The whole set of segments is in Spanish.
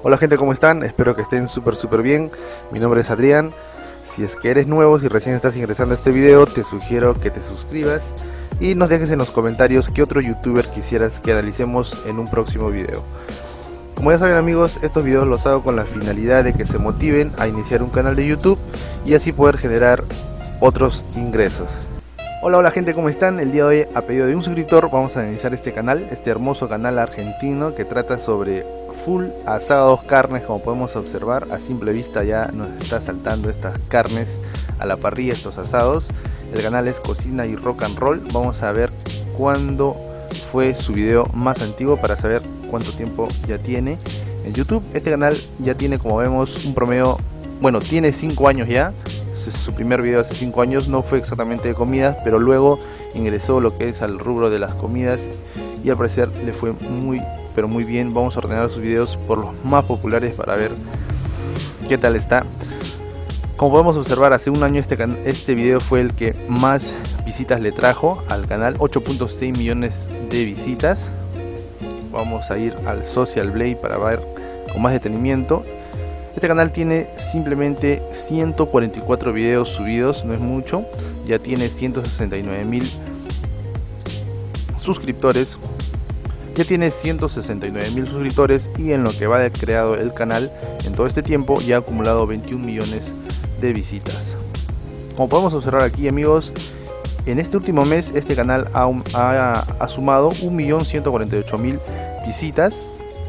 Hola gente, ¿cómo están? Espero que estén súper bien. Mi nombre es Adrián. Si es que eres nuevo, si recién estás ingresando a este video, te sugiero que te suscribas y nos dejes en los comentarios qué otro youtuber quisieras que analicemos en un próximo video. Como ya saben amigos, estos videos los hago con la finalidad de que se motiven a iniciar un canal de YouTube y así poder generar otros ingresos. Hola gente, ¿cómo están? El día de hoy, a pedido de un suscriptor, vamos a analizar este canal, este hermoso canal argentino que trata sobre full asados, carnes. Como podemos observar, a simple vista ya nos está saltando estas carnes a la parrilla, estos asados. El canal es Cocina y Rock and Roll. Vamos a ver cuándo fue su video más antiguo para saber cuánto tiempo ya tiene en YouTube. Este canal ya tiene, como vemos, un promedio, bueno, tiene 5 años ya. Su primer video hace 5 años, no fue exactamente de comidas, pero luego ingresó lo que es al rubro de las comidas y al parecer le fue muy bien. Vamos a ordenar sus videos por los más populares para ver qué tal está. Como podemos observar, hace un año este video fue el que más visitas le trajo al canal, 8.6 millones de visitas. Vamos a ir al Social Blade para ver con más detenimiento. Este canal tiene simplemente 144 videos subidos, no es mucho. Ya tiene 169.000 suscriptores. Ya tiene 169.000 suscriptores y en lo que va de creado el canal, en todo este tiempo ya ha acumulado 21 millones de visitas. Como podemos observar aquí amigos, en este último mes este canal ha sumado 1.148.000 visitas.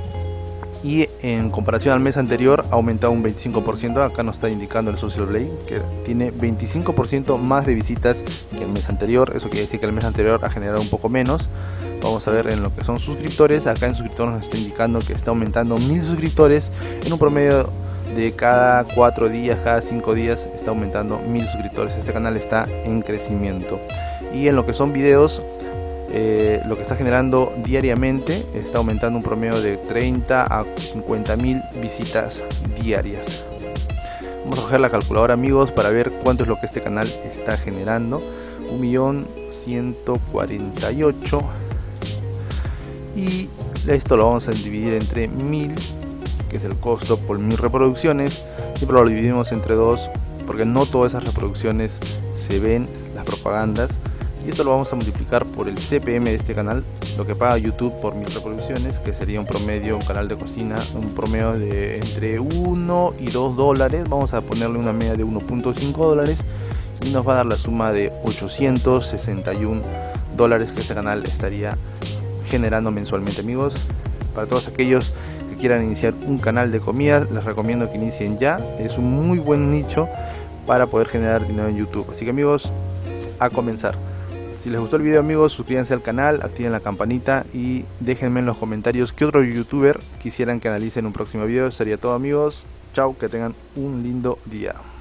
Y en comparación al mes anterior ha aumentado un 25%. Acá nos está indicando el Social Blade que tiene 25% más de visitas que el mes anterior. Eso quiere decir que el mes anterior ha generado un poco menos. Vamos a ver en lo que son suscriptores. Acá en suscriptores nos está indicando que está aumentando 1000 suscriptores en un promedio de cada 4 días, cada 5 días está aumentando 1000 suscriptores. Este canal está en crecimiento. Y en lo que son videos, lo que está generando diariamente está aumentando un promedio de 30 a 50.000 visitas diarias. Vamos a coger la calculadora amigos para ver cuánto es lo que este canal está generando. 1.148.000 y esto lo vamos a dividir entre 1000, que es el costo por 1000 reproducciones. Siempre lo dividimos entre 2 porque no todas esas reproducciones se ven, las propagandas. Y esto lo vamos a multiplicar por el CPM de este canal, lo que paga YouTube por 1000 reproducciones, que sería un promedio, un canal de cocina, un promedio de entre 1 y 2 dólares. Vamos a ponerle una media de 1.5 dólares y nos va a dar la suma de 861 dólares que este canal estaría generando mensualmente amigos. Para todos aquellos que quieran iniciar un canal de comidas, les recomiendo que inicien ya. Es un muy buen nicho para poder generar dinero en YouTube. Así que amigos, a comenzar. Si les gustó el video amigos, suscríbanse al canal, activen la campanita y déjenme en los comentarios qué otro youtuber quisieran que analice en un próximo video. Sería todo amigos, chao, que tengan un lindo día.